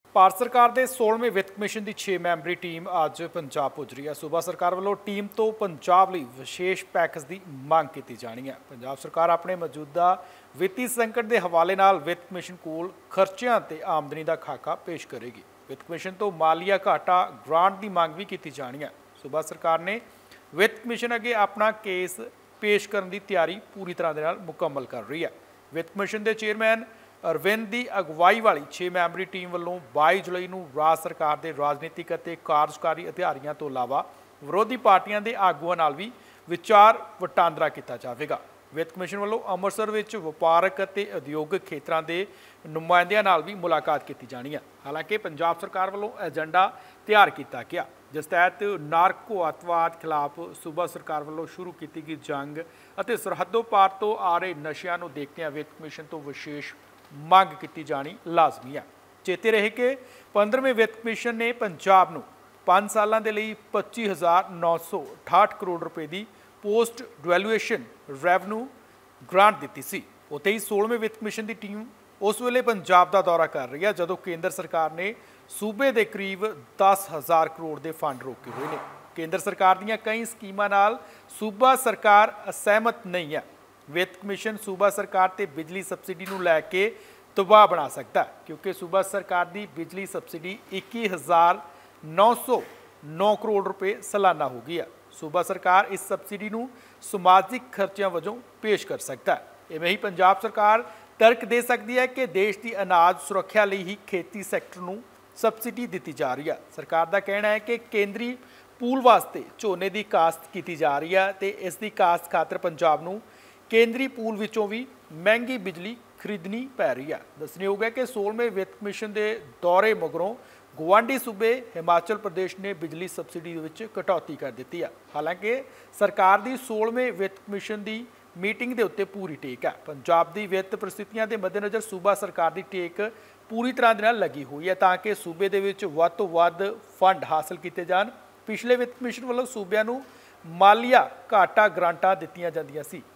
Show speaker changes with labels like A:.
A: ਭਾਰਤ ਸਰਕਾਰ ਦੇ 16ਵੇਂ ਵਿੱਤ ਕਮਿਸ਼ਨ ਦੀ 6 ਮੈਂਬਰੀ ਟੀਮ ਅੱਜ ਪੰਜਾਬ ਪੁੱਜ ਰਹੀ ਹੈ। ਸੂਬਾ ਸਰਕਾਰ ਵੱਲੋਂ ਟੀਮ ਤੋਂ ਪੰਜਾਬ ਲਈ ਵਿਸ਼ੇਸ਼ ਪੈਕੇਜ ਦੀ ਮੰਗ ਕੀਤੀ ਜਾਣੀ ਹੈ। ਪੰਜਾਬ ਸਰਕਾਰ ਆਪਣੇ ਮੌਜੂਦਾ ਵਿੱਤੀ ਸੰਕਟ ਦੇ ਹਵਾਲੇ ਨਾਲ ਵਿੱਤ ਕਮਿਸ਼ਨ ਕੋਲ ਖਰਚਿਆਂ ਤੇ ਆਮਦਨੀ ਦਾ ਖਾਕਾ ਪੇਸ਼ ਕਰੇਗੀ। ਵਿੱਤ ਕਮਿਸ਼ਨ ਤੋਂ ਮਾਲੀਆ ਘਾਟਾ ਗ੍ਰਾਂਟ ਦੀ ਮੰਗ ਵੀ ਕੀਤੀ ਜਾਣੀ ਹੈ। ਸੂਬਾ ਸਰਕਾਰ ਨੇ ਵਿੱਤ ਕਮਿਸ਼ਨ ਅੱਗੇ ਆਪਣਾ ਕੇਸ ਪੇਸ਼ ਕਰਨ ਦੀ ਤਿਆਰੀ ਪੂਰੀ ਤਰ੍ਹਾਂ ਦੇ ਨਾਲ ਮੁਕੰਮਲ ਕਰ ਰਹੀ ਹੈ। ਵਿੱਤ ਕਮਿਸ਼ਨ ਦੇ ਚੇਅਰਮੈਨ ਅਰਵਿੰਦ ਦੀ ਅਗਵਾਈ ਵਾਲੀ 6 ਮੈਂਬਰੀ ਟੀਮ ਵੱਲੋਂ 22 ਜੁਲਾਈ ਨੂੰ ਰਾਜ ਸਰਕਾਰ ਦੇ ਰਾਜਨੀਤਿਕ ਅਤੇ ਕਾਰਜਕਾਰੀ ਅਧਿਕਾਰੀਆਂ ਤੋਂ ਇਲਾਵਾ ਵਿਰੋਧੀ ਪਾਰਟੀਆਂ ਦੇ ਆਗੂਆਂ ਨਾਲ ਵੀ ਵਿਚਾਰ ਵਟਾਂਦਰਾ ਕੀਤਾ ਜਾਵੇਗਾ। ਵਿੱਤ ਕਮਿਸ਼ਨ ਵੱਲੋਂ ਅੰਮ੍ਰਿਤਸਰ ਵਿੱਚ ਵਪਾਰਕ ਅਤੇ ਉਦਯੋਗਿਕ ਖੇਤਰਾਂ ਦੇ ਨੁਮਾਇੰਦਿਆਂ ਨਾਲ ਵੀ ਮੁਲਾਕਾਤ ਕੀਤੀ ਜਾਣੀ ਹੈ। ਹਾਲਾਂਕਿ ਪੰਜਾਬ ਸਰਕਾਰ ਵੱਲੋਂ ਏਜੰਡਾ ਤਿਆਰ ਕੀਤਾ ਗਿਆ, ਜਿਸ ਤਹਿਤ ਨਾਰਕੋ ਅੱਤਵਾਦ ਖਿਲਾਫ ਸੂਬਾ ਸਰਕਾਰ ਵੱਲੋਂ ਸ਼ੁਰੂ ਕੀਤੀ ਗਈ ਜੰਗ ਅਤੇ ਸਰਹੱਦੋਂ ਪਾਰ ਤੋਂ ਆ ਰਹੇ ਨਸ਼ਿਆਂ ਨੂੰ ਦੇਖਦਿਆਂ ਵਿੱਤ ਕਮਿਸ਼ਨ ਤੋਂ ਵਿਸ਼ੇਸ਼ ਮੰਗ ਕੀਤੀ ਜਾਣੀ ਲਾਜ਼ਮੀ ਹੈ। ਚੇਤੇ ਰਹੇ ਕਿ 15ਵੇਂ ਵਿੱਤ ਕਮਿਸ਼ਨ ਨੇ ਪੰਜਾਬ ਨੂੰ 5 ਸਾਲਾਂ ਦੇ ਲਈ 25,968 ਕਰੋੜ ਰੁਪਏ ਦੀ ਪੋਸਟ ਗ੍ਰੈਜੂਏਸ਼ਨ ਰੈਵਨਿਊ ਗ੍ਰਾਂਟ ਦਿੱਤੀ ਸੀ। ਉੱਥੇ ਹੀ 16ਵੇਂ ਵਿੱਤ ਕਮਿਸ਼ਨ ਦੀ ਟੀਮ ਉਸ ਵੇਲੇ ਪੰਜਾਬ ਦਾ ਦੌਰਾ ਕਰ ਰਹੀ ਹੈ ਜਦੋਂ ਕੇਂਦਰ ਸਰਕਾਰ ਨੇ ਸੂਬੇ ਦੇ ਕਰੀਬ 10,000 ਕਰੋੜ ਦੇ ਫੰਡ ਰੋਕੇ ਹੋਏ ਨੇ। ਕੇਂਦਰ ਸਰਕਾਰ ਦੀਆਂ ਕਈ ਸਕੀਮਾਂ ਨਾਲ ਸੂਬਾ ਸਰਕਾਰ ਅਸਹਿਮਤ ਨਹੀਂ ਹੈ। ਵਿੱਤ ਕਮਿਸ਼ਨ ਸੂਬਾ ਸਰਕਾਰ ਤੇ ਬਿਜਲੀ ਸਬਸਿਡੀ ਨੂੰ ਲੈ ਕੇ ਦਬਾਅ ਬਣਾ ਸਕਦਾ ਹੈ, ਕਿਉਂਕਿ ਸੂਬਾ ਸਰਕਾਰ ਦੀ ਬਿਜਲੀ ਸਬਸਿਡੀ 21,909 ਕਰੋੜ ਰੁਪਏ ਸਾਲਾਨਾ ਹੋ ਗਈ ਹੈ। ਸੂਬਾ ਸਰਕਾਰ ਇਸ ਸਬਸਿਡੀ ਨੂੰ ਸਮਾਜਿਕ ਖਰਚਿਆਂ ਵਜੋਂ ਪੇਸ਼ ਕਰ ਸਕਦਾ ਹੈ। ਇਵੇਂ ਹੀ ਪੰਜਾਬ ਸਰਕਾਰ ਤਰਕ ਦੇ ਸਕਦੀ ਹੈ ਕਿ ਦੇਸ਼ ਦੀ ਅਨਾਜ ਸੁਰੱਖਿਆ ਲਈ ਹੀ ਖੇਤੀ ਸੈਕਟਰ ਨੂੰ ਸਬਸਿਡੀ ਦਿੱਤੀ ਜਾ ਰਹੀ ਹੈ। ਸਰਕਾਰ ਦਾ ਕਹਿਣਾ ਹੈ ਕਿ ਕੇਂਦਰੀ ਪੂਲ ਵਾਸਤੇ ਝੋਨੇ ਦੀ ਕਾਸ਼ਤ ਕੀਤੀ ਜਾ ਰਹੀ ਹੈ ਤੇ ਇਸ ਦੀ ਕਾਸ਼ਤ ਖਾਤਰ ਪੰਜਾਬ ਨੂੰ ਕੇਂਦਰੀ ਪੂਲ ਵਿੱਚੋਂ ਵੀ ਮਹਿੰਗੀ ਬਿਜਲੀ ਖਰੀਦਣੀ ਪੈ ਰਹੀ ਹੈ। ਦੱਸਣਯੋਗ ਹੈ ਕਿ 16ਵੇਂ ਵਿੱਤ ਕਮਿਸ਼ਨ ਦੇ ਦੌਰੇ ਮਗਰੋਂ ਗੁਆਂਢੀ ਸੂਬੇ ਹਿਮਾਚਲ ਪ੍ਰਦੇਸ਼ ਨੇ ਬਿਜਲੀ ਸਬਸਿਡੀ ਵਿੱਚ ਕਟੌਤੀ ਕਰ ਦਿੱਤੀ ਹੈ। ਹਾਲਾਂਕਿ ਸਰਕਾਰ ਦੀ 16ਵੇਂ ਵਿੱਤ ਕਮਿਸ਼ਨ ਦੀ ਮੀਟਿੰਗ ਦੇ ਉੱਤੇ ਪੂਰੀ ਟੇਕ ਹੈ। ਪੰਜਾਬ ਦੀ ਵਿੱਤ ਪਰਿਸਥਿਤੀਆਂ ਦੇ ਮੱਦੇਨਜ਼ਰ ਸੂਬਾ ਸਰਕਾਰ ਦੀ ਟੇਕ ਪੂਰੀ ਤਰ੍ਹਾਂ ਦੇ ਨਾਲ ਲੱਗੀ ਹੋਈ ਹੈ ਤਾਂ ਕਿ ਸੂਬੇ ਦੇ ਵਿੱਚ ਵੱਧ ਤੋਂ ਵੱਧ ਫੰਡ ਹਾਸਲ ਕੀਤੇ ਜਾਣ। ਪਿਛਲੇ ਵਿੱਤ ਕਮਿਸ਼ਨ ਵੱਲੋਂ ਸੂਬਿਆਂ ਨੂੰ ਮਾਲੀਆ ਘਾਟਾ ਗ੍ਰਾਂਟਾਂ ਦਿੱਤੀਆਂ ਜਾਂਦੀਆਂ ਸੀ,